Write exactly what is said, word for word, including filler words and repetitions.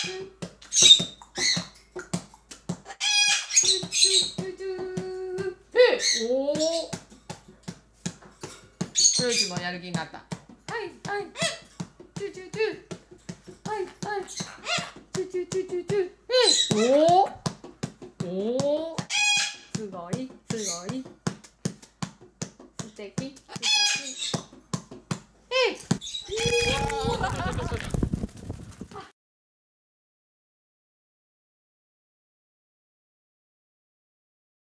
おお。ジョージもやる気になった。はいはい。チュチュチュ。はいはい。チュチュチュチュチュ。え、おお。おお。すごいすごい。素敵素敵。え。